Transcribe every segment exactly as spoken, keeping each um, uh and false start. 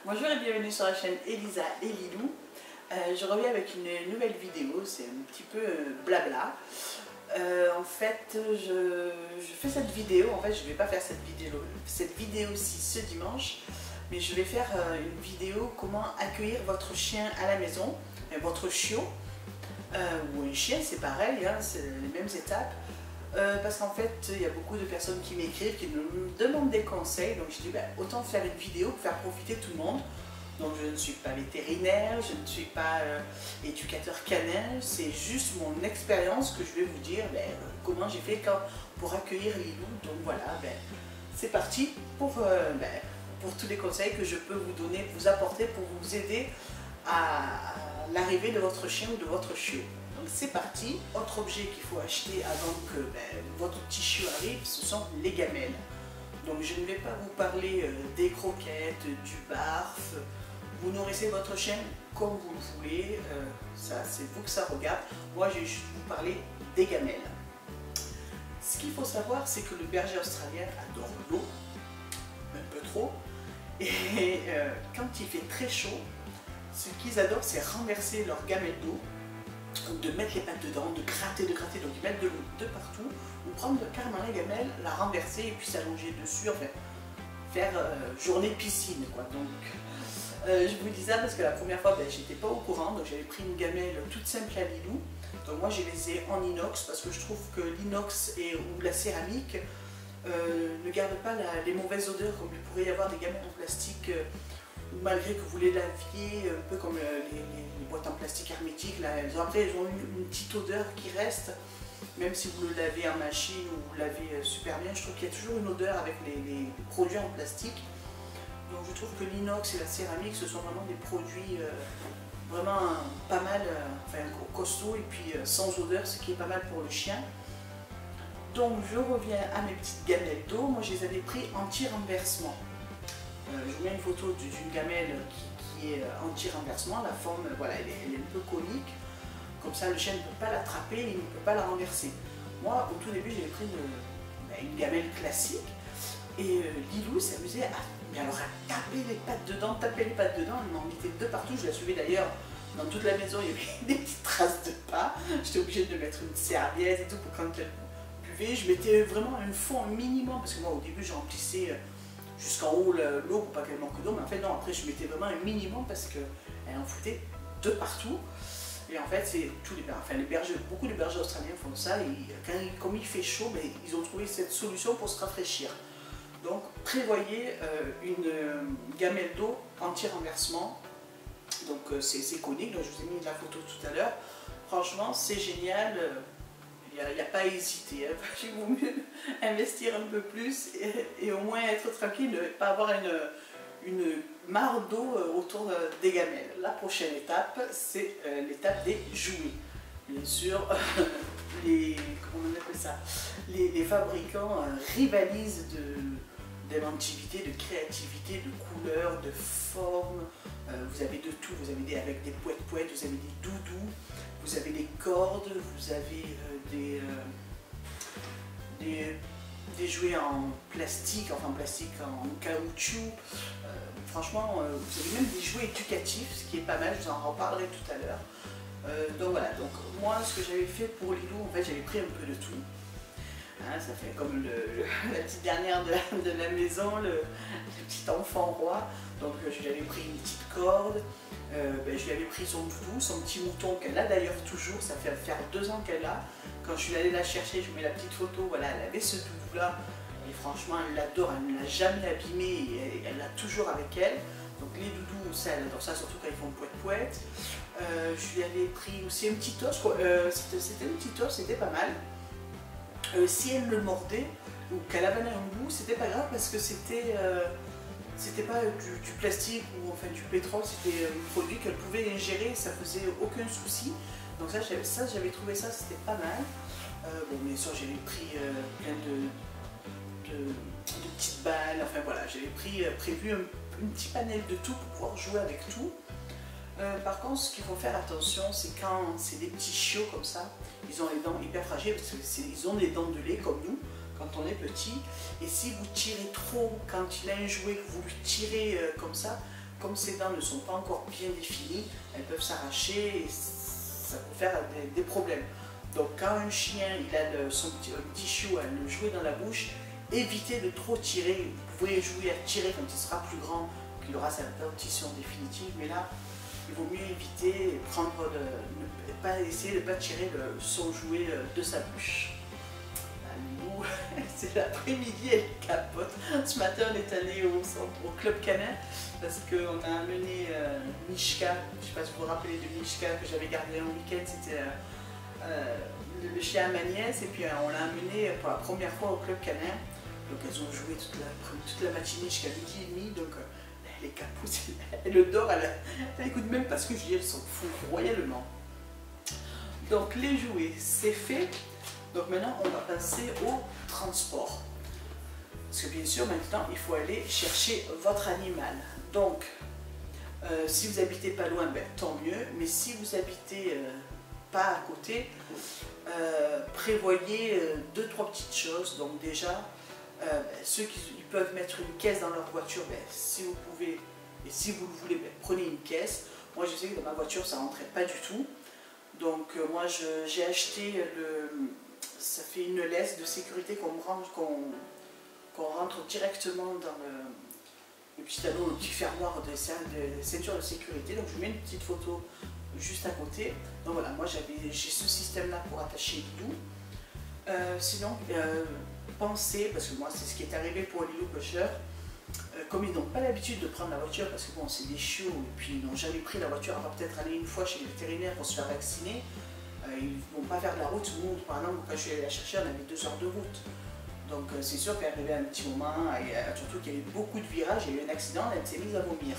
Bonjour et bienvenue sur la chaîne Elisa et Lilou. Euh, je reviens avec une nouvelle vidéo, c'est un petit peu euh, blabla. Euh, en fait, je, je fais cette vidéo, en fait je ne vais pas faire cette vidéo cette vidéo-ci ce dimanche, mais je vais faire euh, une vidéo comment accueillir votre chien à la maison, et votre chiot, euh, ou un chien, c'est pareil, hein, c'est les mêmes étapes. Euh, parce qu'en fait, il y a beaucoup de personnes qui m'écrivent, qui me demandent des conseils, donc je dis ben, autant faire une vidéo pour faire profiter tout le monde. Donc je ne suis pas vétérinaire, je ne suis pas euh, éducateur canin, c'est juste mon expérience que je vais vous dire ben, comment j'ai fait quand, pour accueillir Lilou. Donc voilà, ben, c'est parti pour, euh, ben, pour tous les conseils que je peux vous donner, vous apporter pour vous aider à, à l'arrivée de votre chien ou de votre chiot. Donc c'est parti. Autre objet qu'il faut acheter avant que ben, votre petit chiot arrive, ce sont les gamelles. Donc je ne vais pas vous parler euh, des croquettes, du barf. Vous nourrissez votre chien comme vous le voulez, euh, ça c'est vous que ça regarde. Moi je vais juste vous parler des gamelles. Ce qu'il faut savoir, c'est que le berger australien adore l'eau, un peu trop. Et euh, quand il fait très chaud, ce qu'ils adorent, c'est renverser leur gamelle d'eau, de mettre les pattes dedans, de gratter, de gratter, donc ils mettent de l'eau de partout, ou prendre carrément la gamelle, la renverser et puis s'allonger dessus, enfin faire euh, journée piscine quoi. Donc euh, je vous dis ça parce que la première fois ben, j'étais pas au courant, donc j'avais pris une gamelle toute simple à Lilou. Donc moi je les ai en inox parce que je trouve que l'inox ou la céramique euh, ne gardent pas la, les mauvaises odeurs comme il pourrait y avoir des gamelles en plastique. Euh, malgré que vous les laviez, un peu comme euh, les, les, les boîtes en plastique hermétique, là, elles ont, après elles ont une, une petite odeur qui reste, même si vous le lavez en machine ou vous le lavez euh, super bien, je trouve qu'il y a toujours une odeur avec les, les produits en plastique. Donc je trouve que l'inox et la céramique, ce sont vraiment des produits euh, vraiment pas mal, euh, enfin costauds et puis euh, sans odeur, ce qui est pas mal pour le chien. Donc je reviens à mes petites gamelles d'eau, moi je les avais pris anti-renversement. Euh, je vous mets une photo d'une gamelle qui, qui est anti-renversement, la forme voilà, elle est, elle est un peu conique, comme ça le chien ne peut pas l'attraper et il ne peut pas la renverser. Moi au tout début j'avais pris une, une gamelle classique et euh, Lilou s'amusait à, mais alors, à taper les pattes dedans, taper les pattes dedans, elle m'en mettait de partout, je la suivais d'ailleurs dans toute la maison, il y avait des petites traces de pas, j'étais obligée de mettre une serviette et tout pour quand elle buvait, je mettais vraiment un fond minimum parce que moi au début je remplissais jusqu'en haut l'eau pour pas qu'elle manque d'eau, mais en fait non, après je mettais vraiment un minimum parce qu'elle en foutait de partout. Et en fait c'est tous les, enfin, les bergers, beaucoup de bergers australiens font ça, et quand, comme il fait chaud, ben, ils ont trouvé cette solution pour se rafraîchir. Donc prévoyez euh, une euh, gamelle d'eau anti-renversement, donc euh, c'est conique, donc je vous ai mis la photo tout à l'heure, franchement c'est génial. euh, Il n'y a, a pas à hésiter, hein. Il vaut mieux investir un peu plus et, et au moins être tranquille, ne pas avoir une, une mare d'eau autour des gamelles. La prochaine étape, c'est euh, l'étape des jouets. Bien sûr, euh, les, comment on appelle ça, les, les fabricants euh, rivalisent d'inventivité, de, de créativité, de couleurs, de formes. Euh, vous avez de tout, vous avez des, avec des poètes-poètes, vous avez des doudous, vous avez des cordes, vous avez euh, des, euh, des, des jouets en plastique, enfin en plastique, en caoutchouc. Euh, franchement, euh, vous avez même des jouets éducatifs, ce qui est pas mal, je vous en reparlerai tout à l'heure. Euh, donc voilà, donc moi ce que j'avais fait pour Lilou, en fait j'avais pris un peu de tout. Hein, ça fait comme le, le, la petite dernière de la, de la maison, le, le petit enfant roi. Donc je lui avais pris une petite corde, euh, ben, je lui avais pris son doudou, son petit mouton qu'elle a d'ailleurs toujours, ça fait faire deux ans qu'elle a. Quand je suis allée la chercher, je mets la petite photo, voilà, elle avait ce doudou là, et franchement elle l'adore, elle ne l'a jamais abîmé, et elle l'a toujours avec elle. Donc les doudous, ça elle adore ça, surtout quand ils font poète-poète. Euh, je lui avais pris aussi un petit os, euh, c'était un petit os, c'était pas mal. Euh, si elle le mordait ou qu'elle avalait un bout, c'était pas grave parce que c'était euh, c'était pas du, du plastique ou enfin du pétrole, c'était un produit qu'elle pouvait ingérer, ça faisait aucun souci. Donc ça j'avais trouvé ça, c'était pas mal. Euh, bon, bien sûr j'avais pris euh, plein de, de, de petites balles, enfin voilà, j'avais pris euh, prévu un, un petit panel de tout pour pouvoir jouer avec tout. Euh, par contre, ce qu'il faut faire attention, c'est quand c'est des petits chiots comme ça, ils ont les dents hyper fragiles parce qu'ils ont des dents de lait comme nous quand on est petit. Et si vous tirez trop, quand il a un jouet, que vous lui tirez euh, comme ça, comme ses dents ne sont pas encore bien définies, elles peuvent s'arracher et ça peut faire des, des problèmes. Donc quand un chien il a le, son petit, petit chiot à le jouer dans la bouche, évitez de trop tirer. Vous pouvez jouer à tirer quand il sera plus grand, qu'il aura sa dentition définitive, mais là il vaut mieux éviter et prendre de, ne pas essayer de ne pas tirer le, son jouet de sa bouche. C'est l'après-midi, elle capote. Ce matin, on est allé au, au club canin parce qu'on a amené euh, Mishka. Je ne sais pas si vous vous rappelez de Mishka que j'avais gardé un week-end. C'était euh, euh, le, le chien à ma nièce et puis euh, on l'a amené pour la première fois au club canin. Donc elles ont joué toute la, toute la matinée jusqu'à midi et demi. Donc euh, elle est capote, elle dort, elle, elle écoute même pas ce que je dis, elle s'en fout royalement. Donc les jouets, c'est fait. Donc maintenant, on va passer au transport. Parce que bien sûr, maintenant, il faut aller chercher votre animal. Donc, euh, si vous habitez pas loin, ben, tant mieux. Mais si vous habitez euh, pas à côté, euh, prévoyez euh, deux, trois petites choses. Donc déjà, euh, ben, ceux qui ils peuvent mettre une caisse dans leur voiture, ben, si vous pouvez, et si vous le voulez, ben, prenez une caisse. Moi, je sais que dans ma voiture, ça ne rentrait pas du tout. Donc, euh, moi, j'ai acheté le... Ça fait une laisse de sécurité qu'on qu'on qu'on rentre directement dans le, le petit anneau, le petit fermoir de, de ceinture de sécurité. Donc je mets une petite photo juste à côté. Donc voilà, moi j'ai ce système-là pour attacher Lilou. Euh, sinon, euh, pensez, parce que moi c'est ce qui est arrivé pour Lilou Pusher, euh, comme ils n'ont pas l'habitude de prendre la voiture, parce que bon, c'est des chiots, et puis ils n'ont jamais pris la voiture, avant peut-être aller une fois chez le vétérinaire pour se faire vacciner. Ils ne vont pas faire de la route. Nous, par exemple, quand je suis allée la chercher, on avait deux heures de route. Donc c'est sûr qu'elle arrivait à un petit moment, et surtout qu'il y avait beaucoup de virages, il y a eu un accident, elle s'est mise à vomir.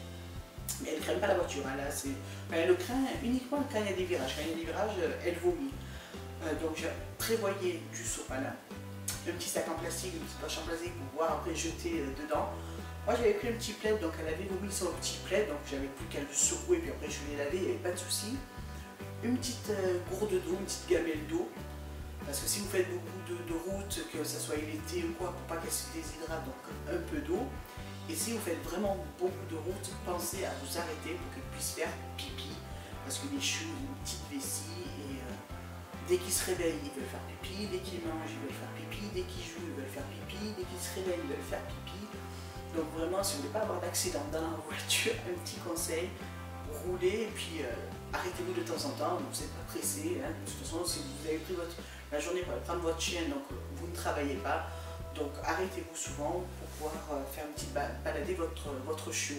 Mais elle ne craint pas la voiture, hein, là, elle le craint uniquement quand il y a des virages. Quand il y a des virages, elle vomit. Euh, donc j'ai prévoyé du sopalin, un petit sac en plastique, une petite poche en plastique pour pouvoir après jeter euh, dedans. Moi j'avais pris un petit plaid, donc elle avait vomi sur le petit plaid, donc j'avais plus qu'à le secouer, puis après je l'ai lavé, il n'y avait pas de souci. Une petite euh, gourde d'eau, une petite gamelle d'eau, parce que si vous faites beaucoup de, de route, que ce soit l'été ou quoi, pour pas qu'elle se déshydrate, donc un peu d'eau. Et si vous faites vraiment beaucoup de route, pensez à vous arrêter pour qu'elle puisse faire pipi, parce que les chiots ont une petite vessie et euh, dès qu'ils se réveillent, ils veulent faire pipi, dès qu'ils mangent, ils veulent faire pipi, dès qu'ils jouent, ils veulent faire pipi, dès qu'ils se réveillent, ils veulent faire pipi. Donc vraiment, si vous ne voulez pas avoir d'accident dans la voiture, un petit conseil, roulez et puis euh, arrêtez-vous de temps en temps, vous n'êtes pas pressé, hein. De toute façon si vous avez pris votre, la journée pour aller prendre votre chien, donc vous ne travaillez pas, donc arrêtez-vous souvent pour pouvoir euh, faire une petite ba balader votre, votre chiot.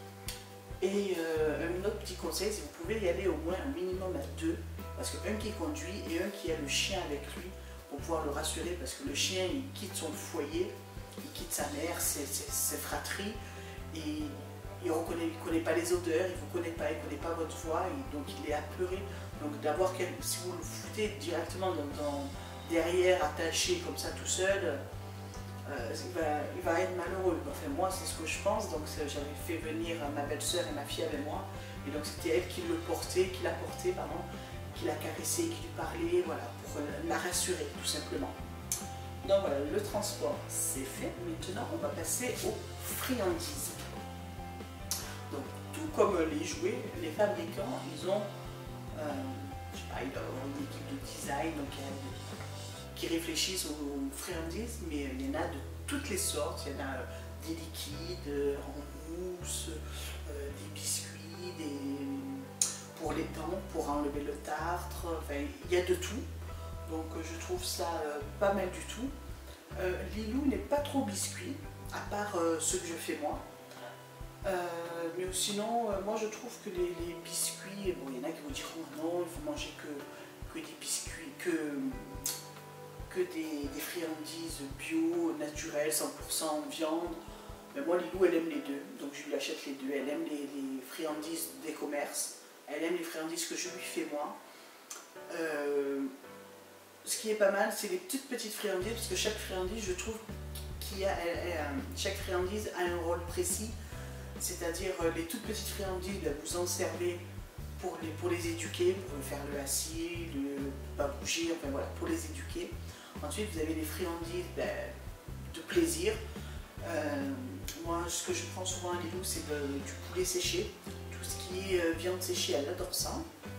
Et euh, un autre petit conseil, c'est que vous pouvez y aller au moins un minimum à deux, parce qu'un qui conduit et un qui a le chien avec lui, pour pouvoir le rassurer, parce que le chien il quitte son foyer, il quitte sa mère, ses, ses, ses fratries, et il ne reconnaît, connaît pas les odeurs, il ne vous connaît pas, il ne connaît pas votre voix, et donc il est apeuré. Donc d'avoir, si vous le foutez directement dans, dans, derrière, attaché comme ça tout seul, euh, il, va, il va être malheureux. Enfin moi c'est ce que je pense, donc j'avais fait venir ma belle-sœur et ma fille avec moi, et donc c'était elle qui le portait, qui l'a porté, pardon, qui l'a caressé, qui lui parlait, voilà, pour la rassurer tout simplement. Donc voilà, le transport c'est fait. Maintenant on va passer aux friandises. Donc tout comme les jouets, les fabricants, ils ont, euh, je sais pas, ils doivent avoir une équipe de design donc, qui réfléchissent aux friandises, mais il y en a de toutes les sortes. Il y en a des liquides, en mousse, euh, des biscuits, des, pour les dents, pour enlever le tartre, enfin il y a de tout. Donc je trouve ça euh, pas mal du tout. Euh, Lilou n'est pas trop biscuit, à part euh, ceux que je fais moi. Euh, mais sinon, euh, moi je trouve que les, les biscuits, bon il y en a qui vous diront non, il faut manger que, que des biscuits, que, que des, des friandises bio, naturelles, cent pour cent viande. Mais moi Lilou elle aime les deux, donc je lui achète les deux. Elle aime les, les friandises des commerces, elle aime les friandises que je lui fais moi. Euh, ce qui est pas mal, c'est les toutes petites friandises, parce que chaque friandise, je trouve qu'il y a, elle, elle, chaque friandise a un rôle précis. C'est-à-dire les toutes petites friandises, vous en servez pour les, pour les éduquer, pour faire le assis, le pas bouger, enfin voilà, pour les éduquer. Ensuite, vous avez les friandises ben, de plaisir. Euh, moi, ce que je prends souvent à Lilou, c'est du poulet séché. Tout ce qui est euh, viande séchée, elle adore ça.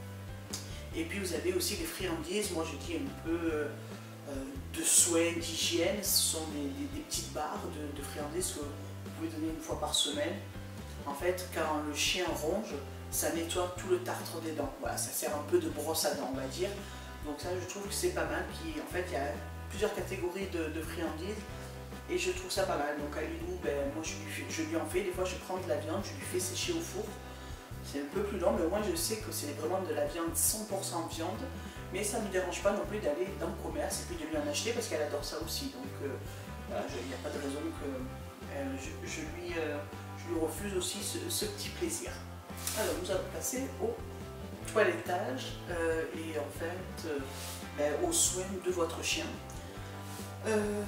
Et puis vous avez aussi les friandises. Moi, je dis un peu euh, de soins, d'hygiène. Ce sont des, des, des petites barres de, de friandises que vous pouvez donner une fois par semaine. En fait, quand le chien ronge, ça nettoie tout le tartre des dents. Voilà, ça sert un peu de brosse à dents, on va dire. Donc ça, je trouve que c'est pas mal. Puis, en fait, il y a plusieurs catégories de, de friandises. Et je trouve ça pas mal. Donc à Lilou, ben, moi je lui, je lui en fais. Des fois, je prends de la viande, je lui fais sécher au four. C'est un peu plus long, mais au moins je sais que c'est vraiment de la viande cent pour cent viande. Mais ça ne me dérange pas non plus d'aller dans le commerce et puis de lui en acheter parce qu'elle adore ça aussi. Donc euh, voilà, il n'y a pas de raison que euh, je, je, lui, euh, je lui refuse aussi ce, ce petit plaisir. Alors nous allons passer au toilettage euh, et en fait euh, ben, aux soins de votre chien. Euh,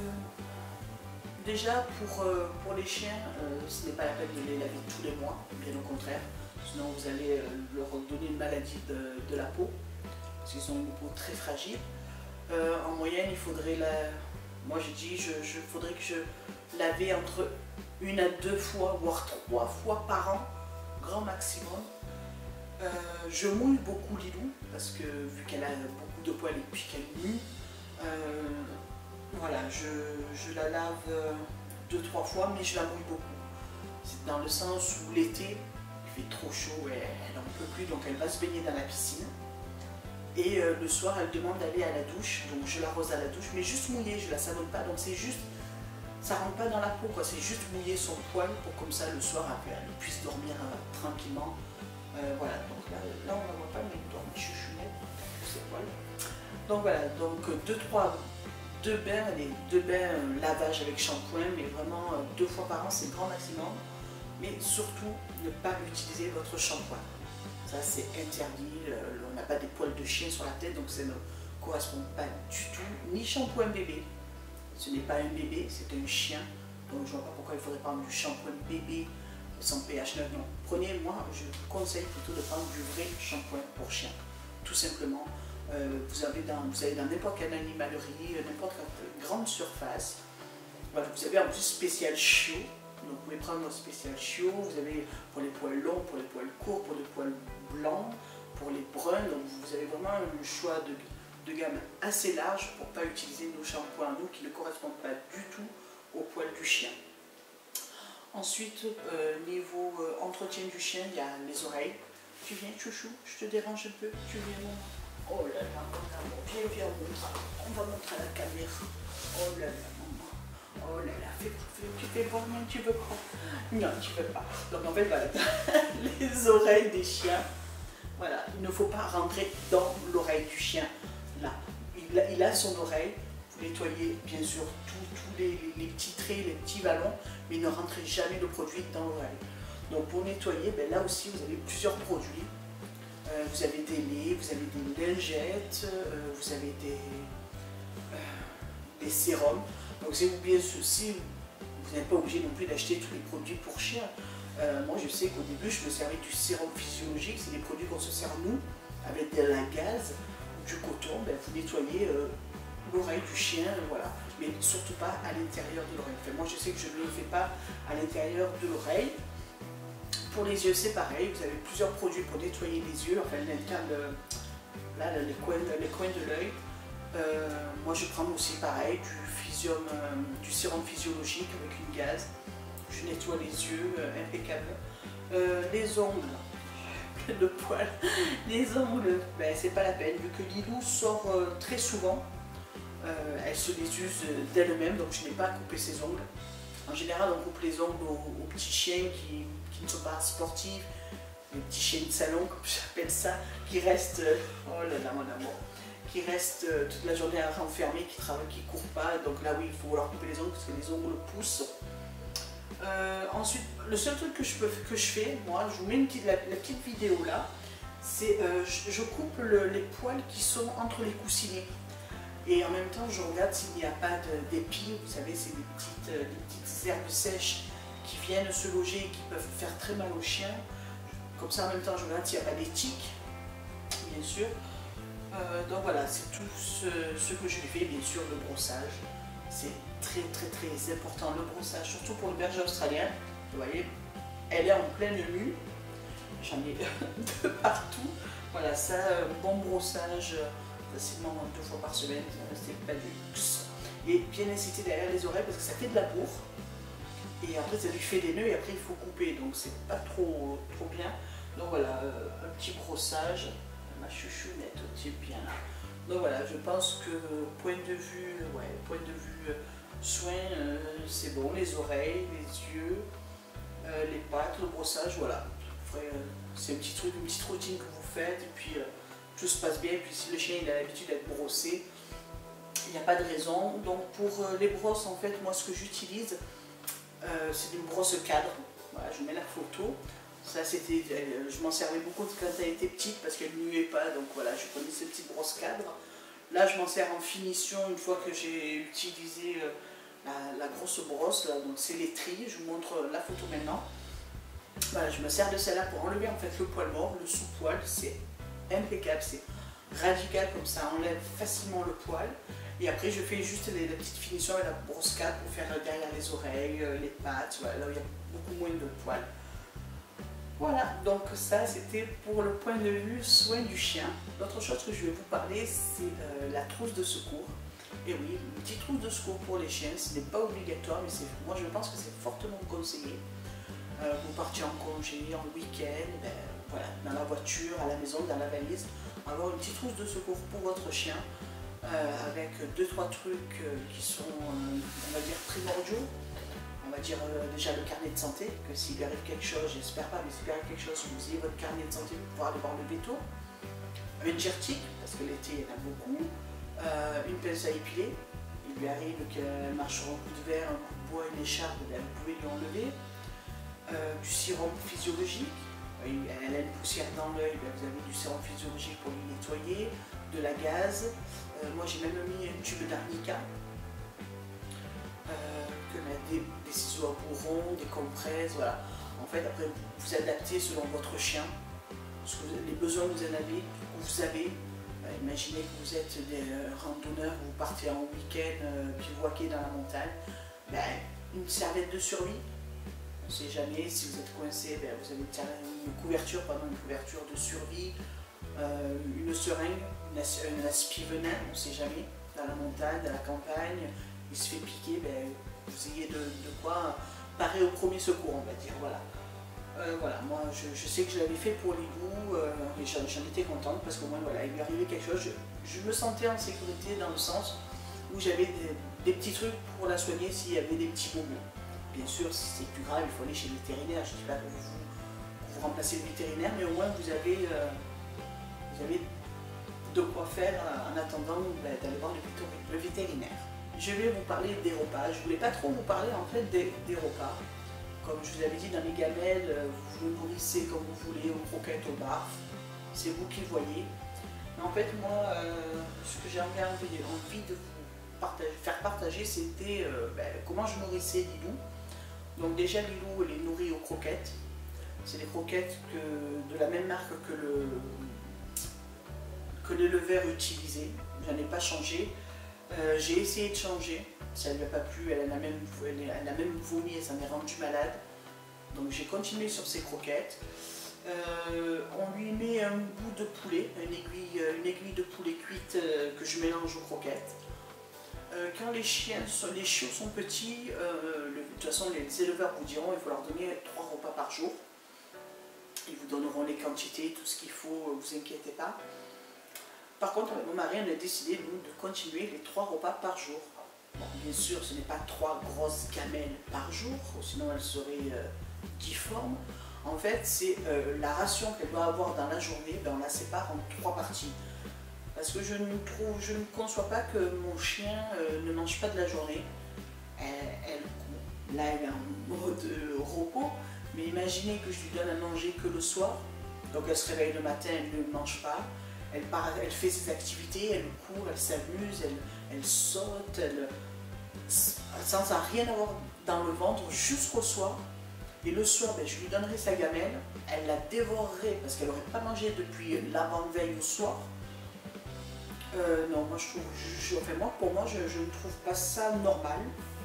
déjà pour, euh, pour les chiens, euh, ce n'est pas la peine de les laver tous les mois, bien au contraire. Sinon vous allez euh, leur donner une maladie de, de la peau, parce qu'ils ont une peau très fragile. Euh, en moyenne, il faudrait la... Moi je dis, je, je faudrait que je lavais entre une à deux fois, voire trois fois par an, grand maximum. Euh, je mouille beaucoup Lilou, parce que vu qu'elle a beaucoup de poils et puis qu'elle mue, euh, voilà, je, je la lave euh, deux, trois fois, mais je la mouille beaucoup. C'est dans le sens où l'été, il fait trop chaud, et elle n'en peut plus, donc elle va se baigner dans la piscine. Et euh, le soir, elle demande d'aller à la douche, donc je l'arrose à la douche, mais juste mouillée, je la savonne pas, donc c'est juste, ça rentre pas dans la peau, quoi. C'est juste mouiller son poil pour comme ça le soir, elle, elle puisse dormir euh, tranquillement. Euh, voilà, donc là, là on ne la voit pas, mais elle dort chouchounette, ses poils. Donc voilà, donc deux, trois, deux bains, allez, deux bains euh, lavage avec shampoing, mais vraiment euh, deux fois par an, c'est le grand maximum. Mais surtout, ne pas utiliser votre shampoing. Ça, c'est interdit. Euh, on n'a pas des poils de chien sur la tête, donc ça ne correspond pas du tout. Ni shampoing bébé. Ce n'est pas un bébé, c'est un chien. Donc je ne vois pas pourquoi il faudrait prendre du shampoing bébé sans pH neuf. Non. Prenez, moi, je vous conseille plutôt de prendre du vrai shampoing pour chien. Tout simplement. Euh, vous avez dans vous avez dans n'importe quelle animalerie, n'importe quelle grande surface. Voilà, vous avez en plus spécial chiot. Donc vous pouvez prendre votre spécial chiot, vous avez pour les poils longs, pour les poils courts, pour les poils blancs, pour les bruns. Donc vous avez vraiment un choix de, de gamme assez large pour ne pas utiliser nos shampoings à nous qui ne correspondent pas du tout au poil du chien. Ensuite, euh, niveau euh, entretien du chien, il y a les oreilles. Tu viens chouchou, je te dérange un peu, tu viens mon... Oh là là, mon amour, viens, viens, on montre, on va montrer à la caméra. Oh là là, maman. Oh là là, fais, fais, tu fais bon, non, tu veux quoi? Non, tu veux pas. Donc en fait, voilà, les oreilles des chiens, voilà, il ne faut pas rentrer dans l'oreille du chien. Là, il a, il a son oreille, vous nettoyez bien sûr tous les, les petits traits, les petits ballons, mais ne rentrez jamais le produit dans l'oreille. Donc pour nettoyer, ben là aussi vous avez plusieurs produits. Euh, vous avez des laits, vous avez des lingettes, euh, vous avez des, euh, des sérums. Donc si vous, bien sûr, si vous n'êtes pas obligé non plus d'acheter tous les produits pour chien. Euh, moi je sais qu'au début je me servais du sérum physiologique, c'est des produits qu'on se sert nous, avec de la gaze, du coton, ben, vous nettoyez euh, l'oreille du chien, voilà. Mais surtout pas à l'intérieur de l'oreille. Enfin, moi je sais que je ne le fais pas à l'intérieur de l'oreille. Pour les yeux c'est pareil, vous avez plusieurs produits pour nettoyer les yeux, enfin le, là les coins, les coins de l'œil. Euh, moi je prends aussi pareil du, physium, euh, du sérum physiologique avec une gaze. Je nettoie les yeux, euh, impeccable. Euh, les ongles, plein de poils. Les ongles, ben, c'est pas la peine, vu que Lilou sort euh, très souvent. Euh, elle se les use d'elle-même, donc je n'ai pas à couper ses ongles. En général, on coupe les ongles aux, aux petits chiens qui, qui ne sont pas sportifs, les petits chiens de salon, comme j'appelle ça, qui restent, euh, oh là là mon amour, qui restent euh, toute la journée enfermés, qui travaillent, qui ne courent pas. Donc là oui, il faut leur couper les ongles parce que les ongles poussent. Euh, ensuite, le seul truc que je, peux, que je fais, moi, je vous mets une petite, la, la petite vidéo là, c'est euh, je, je coupe le, les poils qui sont entre les coussinets. Et en même temps, je regarde s'il n'y a pas d'épis. Vous savez, c'est des petites, euh, des petites herbes sèches qui viennent se loger et qui peuvent faire très mal aux chiens. Comme ça, en même temps, je regarde s'il n'y a pas des tiques, bien sûr. Euh, donc voilà, c'est tout ce, ce que je fais, bien sûr, le brossage. c'est très très très important le brossage, surtout pour le berger australien. Vous voyez, elle est en pleine mue, j'en ai de partout. Voilà, ça, bon brossage, facilement deux fois par semaine, c'est pas du luxe. Et bien incité derrière les oreilles parce que ça fait de la bourre. Et après ça lui fait des nœuds et après il faut couper, donc c'est pas trop, trop bien. Donc voilà, euh, un petit brossage, ma chouchounette est bien là. Donc voilà, je pense que point de vue, ouais, point de vue euh, soin, euh, c'est bon, les oreilles, les yeux, euh, les pattes, le brossage, voilà. Euh, c'est un petit truc, une petite routine que vous faites et puis euh, tout se passe bien. Et puis si le chien il a l'habitude d'être brossé, il n'y a pas de raison. Donc pour euh, les brosses, en fait, moi ce que j'utilise, Euh, c'est une brosse cadre, voilà, je mets la photo. Ça, c'était, euh, je m'en servais beaucoup quand elle était petite parce qu'elle ne muait pas, donc voilà, je prenais cette petite brosse cadre. Là, je m'en sers en finition une fois que j'ai utilisé euh, la, la grosse brosse, là, donc c'est l'étrier. Je vous montre la photo maintenant. Voilà, je me sers de celle-là pour enlever en fait le poil mort, le sous-poil. C'est impeccable, c'est radical comme ça, enlève facilement le poil. Et après, je fais juste les, la petite finition avec la brosse cadre pour faire derrière les oreilles, les pattes, voilà, là où il y a beaucoup moins de poils. Voilà, donc ça c'était pour le point de vue soin du chien. L'autre chose que je vais vous parler, c'est euh, la trousse de secours. Et oui, une petite trousse de secours pour les chiens, ce n'est pas obligatoire, mais moi je pense que c'est fortement conseillé. Euh, vous partez en congé, en week-end, ben, voilà, dans la voiture, à la maison, dans la valise, avoir une petite trousse de secours pour votre chien. Euh, avec deux trois trucs euh, qui sont, euh, on va dire, primordiaux. On va dire euh, déjà le carnet de santé, que s'il lui arrive quelque chose, j'espère pas, mais s'il lui arrive quelque chose, vous ayez votre carnet de santé pour pouvoir aller voir le béto. Une gertique, parce que l'été il y en a beaucoup. Euh, une pince à épiler. Il lui arrive qu'elle marche sur un coup de verre, un coup de bois, une écharpe, ben, vous pouvez lui enlever. Euh, du sérum physiologique. Elle a une poussière dans l'œil, ben, vous avez du sérum physiologique pour lui nettoyer. De la gaze. Euh, moi j'ai même mis un tube d'arnica, euh, des, des ciseaux à bourron, des compresses, voilà. En fait après vous vous adaptez selon votre chien, ce que vous, les besoins que vous en avez, que vous avez. Euh, imaginez que vous êtes des euh, randonneurs, vous partez en week-end, euh, bivouaquer dans la montagne, ben, une serviette de survie. On ne sait jamais, si vous êtes coincé, ben, vous avez une couverture, pardon, une couverture de survie. Euh, une seringue, un aspi-venin, on ne sait jamais, dans la montagne, dans la campagne, il se fait piquer, ben, vous ayez de, de quoi parer au premier secours, on va dire, voilà. Euh, voilà, moi je, je sais que je l'avais fait pour Lilou euh, et j'en étais contente parce qu'au moins voilà, il lui arrivait quelque chose, je, je me sentais en sécurité dans le sens où j'avais des, des petits trucs pour la soigner s'il y avait des petits bobos. Bien sûr, si c'est plus grave, il faut aller chez le vétérinaire, je ne dis pas que vous, vous, vous remplacez le vétérinaire, mais au moins vous avez... Euh, Vous avez de quoi faire en attendant ben, d'aller voir le vétérinaire. Je vais vous parler des repas. Je ne voulais pas trop vous parler en fait des, des repas. Comme je vous avais dit dans les gamelles, vous le nourrissez comme vous voulez, aux croquettes, au barf. C'est vous qui voyez. Mais en fait, moi, euh, ce que j'ai envie, envie de vous partager, faire partager, c'était euh, ben, comment je nourrissais Lilou. Donc déjà, Lilou, elle est nourrie aux croquettes. C'est des croquettes que, de la même marque que le... que l'éleveur utilisé, j'en ai pas changé. Euh, j'ai essayé de changer, ça ne lui a pas plu, elle a même, elle a même vomi et ça m'est rendu malade. Donc j'ai continué sur ces croquettes. Euh, on lui met un bout de poulet, une aiguille, une aiguille de poulet cuite euh, que je mélange aux croquettes. Euh, quand les chiens, sont, les chiots sont petits, euh, le, de toute façon les éleveurs vous diront qu'il faut leur donner trois repas par jour. Ils vous donneront les quantités, tout ce qu'il faut, vous inquiétez pas. Par contre, avec mon mari, on a décidé, nous, de continuer les trois repas par jour. Bon, bien sûr, ce n'est pas trois grosses gamelles par jour, sinon elles seraient euh, difformes. En fait, c'est euh, la ration qu'elle doit avoir dans la journée, ben, on la sépare en trois parties. Parce que je ne, trouve, je ne conçois pas que mon chien euh, ne mange pas de la journée. Elle, elle, là, elle est en mode euh, repos, mais imaginez que je lui donne à manger que le soir. Donc elle se réveille le matin, elle ne mange pas. Elle, part, elle fait ses activités, elle court, elle s'amuse, elle, elle saute, elle, sans rien avoir dans le ventre jusqu'au soir. Et le soir, ben, je lui donnerai sa gamelle, elle la dévorerait parce qu'elle n'aurait pas mangé depuis l'avant-veille au soir. Euh, non, moi je trouve, je, je, enfin moi pour moi je, je ne trouve pas ça normal.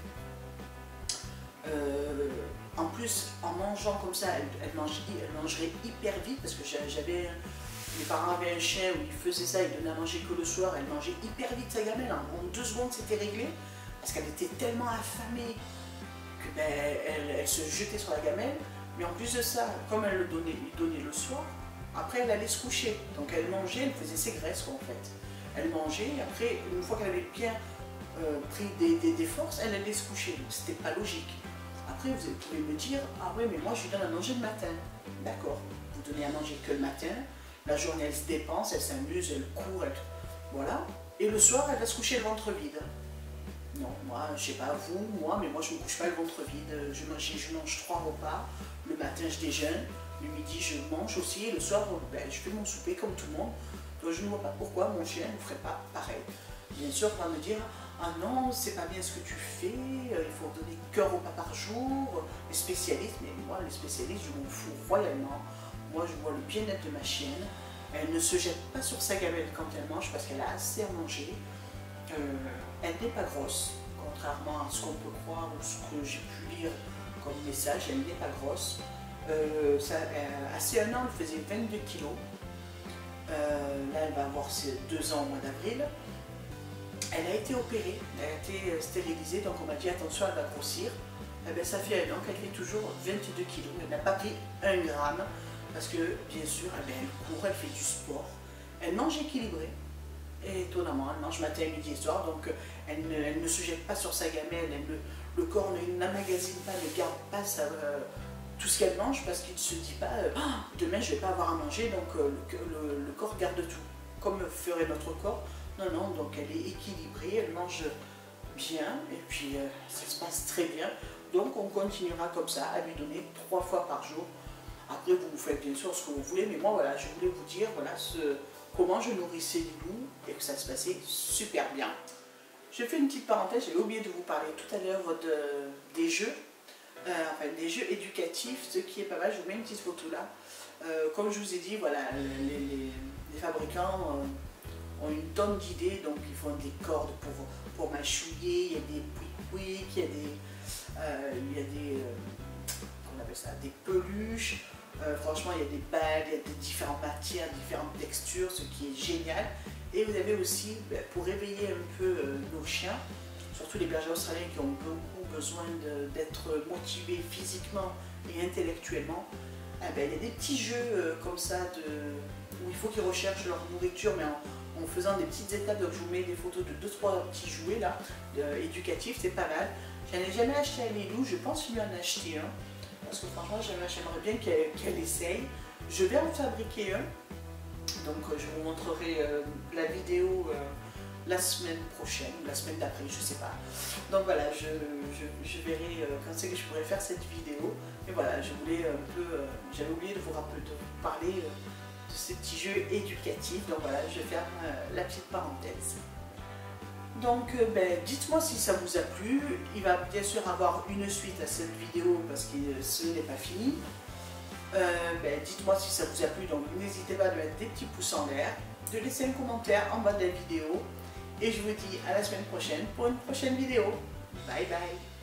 Euh, en plus, en mangeant comme ça, elle, elle, mange, elle mangerait hyper vite parce que j'avais, mes parents avaient un chien où ils faisaient ça, ils donnaient à manger que le soir, elle mangeait hyper vite sa gamelle, en, en deux secondes c'était réglé parce qu'elle était tellement affamée que ben, elle, elle se jetait sur la gamelle. Mais en plus de ça, comme elle le donnait, lui donnait le soir, après elle allait se coucher. Donc elle mangeait, elle faisait ses graisses quoi, en fait. Elle mangeait, et après, une fois qu'elle avait bien euh, pris des, des, des forces, elle allait se coucher. Donc c'était pas logique. Après, vous pouvez me dire, ah ouais, mais moi je lui donne à manger le matin. D'accord, vous donnez à manger que le matin. La journée, elle se dépense, elle s'amuse, elle court, elle... voilà. Et le soir, elle va se coucher le ventre vide. Non, moi, je sais pas vous, moi, mais moi je me couche pas le ventre vide. Je mange, je mange trois repas. Le matin, je déjeune. Le midi, je mange aussi. Et le soir, ben, je fais mon souper comme tout le monde. Donc je ne vois pas pourquoi mon chien ne ferait pas pareil. Bien sûr, on va me dire, ah non, c'est pas bien ce que tu fais, il faut donner qu'un repas par jour. Les spécialistes, mais moi, les spécialistes, je m'en fous royalement. Moi, je vois le bien-être de ma chienne. Elle ne se jette pas sur sa gamelle quand elle mange parce qu'elle a assez à manger. Euh, elle n'est pas grosse, contrairement à ce qu'on peut croire ou ce que j'ai pu lire comme message, elle n'est pas grosse. Euh, ça, euh, à ses un an, elle faisait vingt-deux kilos. Euh, là, elle va avoir ses deux ans au mois d'avril. Elle a été opérée, elle a été stérilisée, donc on m'a dit attention, elle va grossir. Eh bien, ça fait un an qu'elle fait toujours vingt-deux kilos. Elle n'a pas pris un gramme parce que, bien sûr, eh bien, elle court, elle fait du sport. Elle mange équilibré. Et étonnamment, elle mange matin, midi et soir, donc elle ne, elle ne se jette pas sur sa gamelle, elle ne, le corps n'amagasine pas, ne garde pas sa, euh, tout ce qu'elle mange parce qu'il ne se dit pas euh, oh, demain je ne vais pas avoir à manger, donc euh, le, le, le corps garde tout, comme ferait notre corps. Non, non, donc elle est équilibrée, elle mange bien et puis euh, ça se passe très bien. Donc on continuera comme ça à lui donner trois fois par jour. Après vous, vous faites bien sûr ce que vous voulez, mais moi voilà, je voulais vous dire voilà ce, comment je nourrissais Lilou et que ça se passait super bien. Je fais une petite parenthèse, j'ai oublié de vous parler tout à l'heure de, des jeux, euh, enfin des jeux éducatifs, ce qui est pas mal, je vous mets une petite photo là. Euh, comme je vous ai dit, voilà, les, les, les fabricants euh, ont une tonne d'idées, donc ils font des cordes pour, pour mâchouiller, il y a des pouic-pouic, il y a des, euh, il y a des, euh, on appelle ça, des peluches. Euh, franchement, il y a des balles, il y a des différentes matières, différentes textures, ce qui est génial. Et vous avez aussi, ben, pour réveiller un peu euh, nos chiens, surtout les bergers australiens qui ont beaucoup besoin d'être motivés physiquement et intellectuellement, eh ben, il y a des petits jeux euh, comme ça de, où il faut qu'ils recherchent leur nourriture, mais en, en faisant des petites étapes. Donc je vous mets des photos de deux trois petits jouets là, euh, éducatifs, c'est pas mal. J'en ai jamais acheté à Lilou, je pense lui en acheter un. Parce que franchement, j'aimerais bien qu'elle qu'elle essaye. Je vais en fabriquer un. Donc euh, je vous montrerai euh, la vidéo euh, la semaine prochaine, la semaine d'après, je sais pas. Donc voilà, je, je, je verrai euh, quand c'est que je pourrais faire cette vidéo. Et voilà, je voulais un peu, euh, j'avais oublié de vous rappeler, de vous parler euh, de ces petits jeux éducatifs. Donc voilà, je vais faire euh, la petite parenthèse. Donc euh, ben, dites-moi si ça vous a plu. Il va bien sûr avoir une suite à cette vidéo parce que euh, ce n'est pas fini. Euh, ben, dites-moi si ça vous a plu, donc n'hésitez pas à mettre des petits pouces en l'air, de laisser un commentaire en bas de la vidéo. Et je vous dis à la semaine prochaine pour une prochaine vidéo. Bye bye.